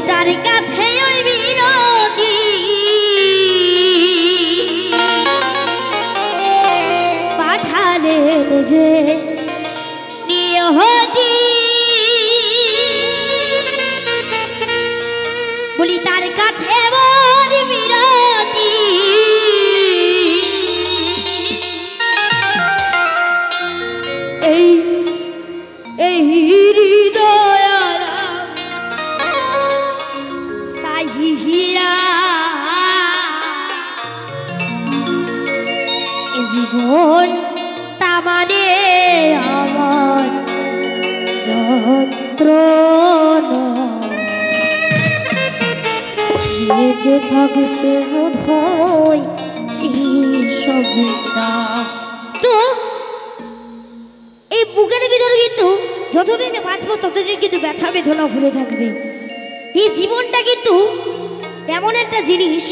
তার কাছে ওই বিরতি পাঠালেন যে নিয়তি বলি তার কাছে ওই বিরতি এই এই জীবন তামানে আমার যন্ত্রণা বেঁচে থাকতে বোধ হয় তো এই বুকের ভিতরে কিন্তু যতদিন বাঁচবো ততদিন কিন্তু ব্যথা বেদনা ভরে থাকবে। এই জীবনটা কিন্তু এমন একটা জিনিস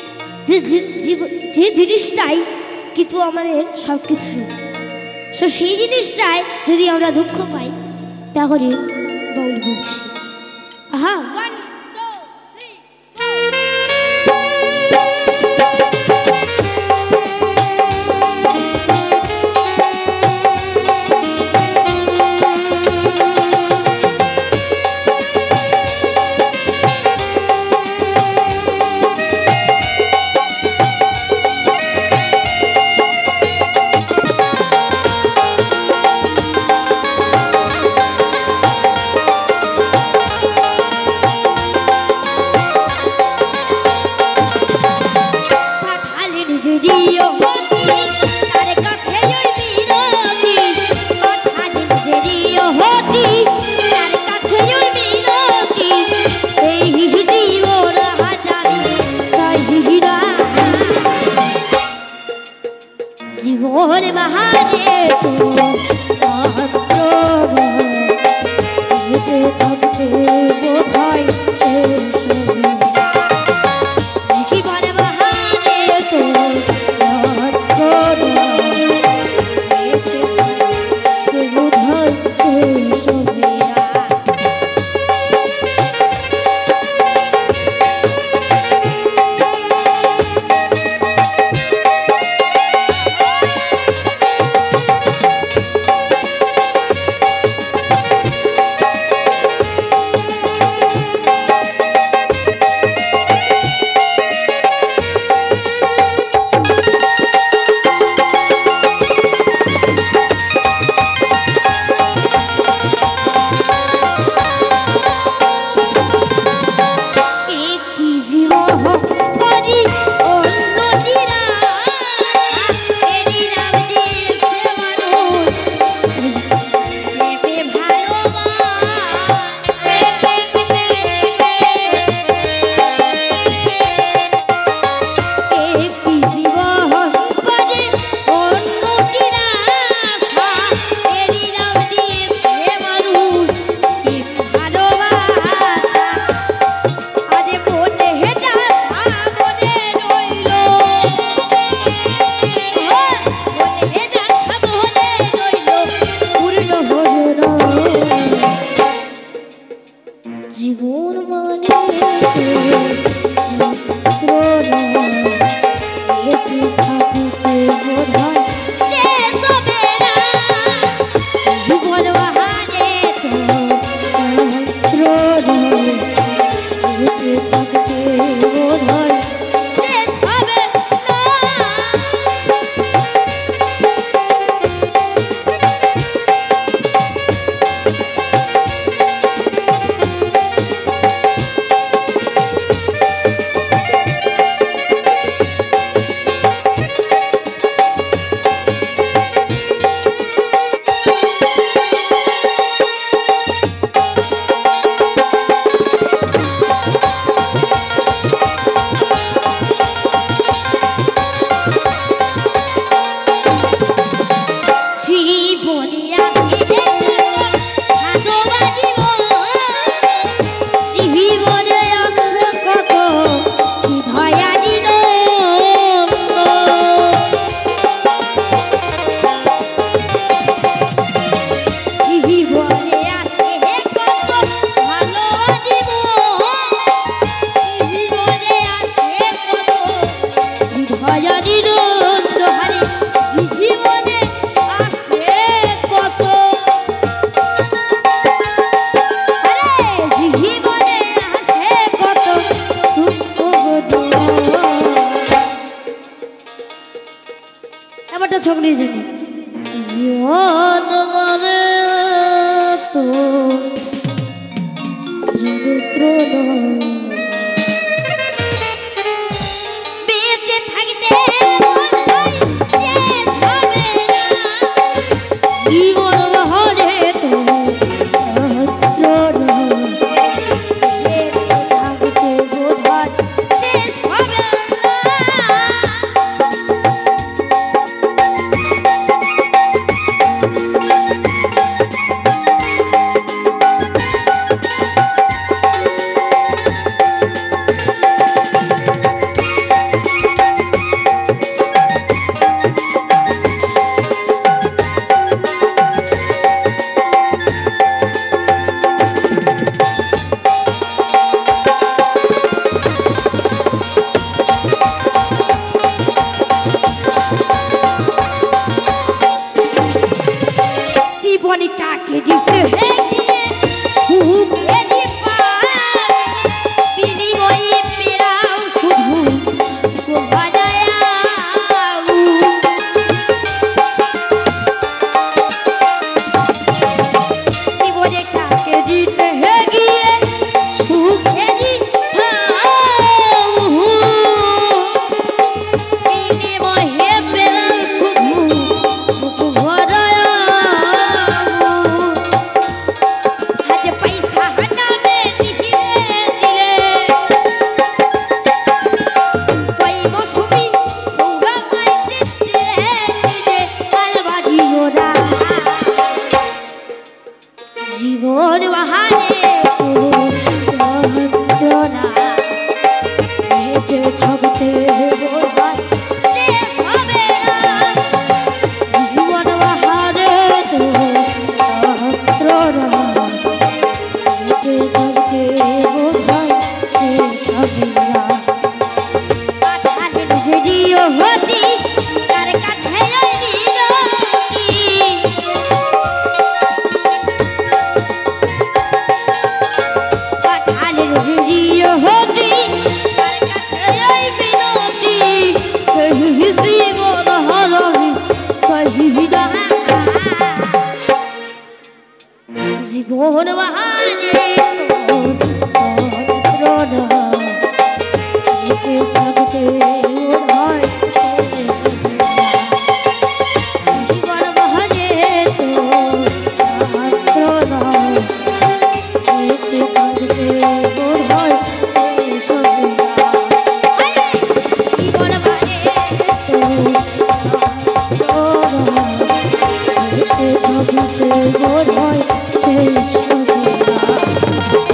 যে জিনিসটাই কিন্তু আমাদের সব কিছু, সেই জিনিসটাই যদি আমরা দুঃখ পাই তাহলে বাউল বলছি আহা জীবনটাকে দিতে গিয়ে সুখেরই বিনিময়ে পেরাও শুধু জীবনটাকে দিতে গিয়ে সুখেরই বিনিময়ে পেরাও শুধু জীবন বাহারে যন্ত্রণা বেঁচে থাকতে বোধহয় শেষ হবে না। জীবন বাহারে যন্ত্রণা বেঁচে থাকতে বোধহয় শেষ হবে না। পাঠানের যদিও হতি তার কাছে জীবন বাহারে যন্ত্রণা বেঁচে থাকতে হয় জীবন বাহারে যন্ত্রণা বেঁচে থাকতে হয় শেষ হবে না। জীবন বাহারে যন্ত্রণা বেঁচে থাকতে হয় শেষ হবে না।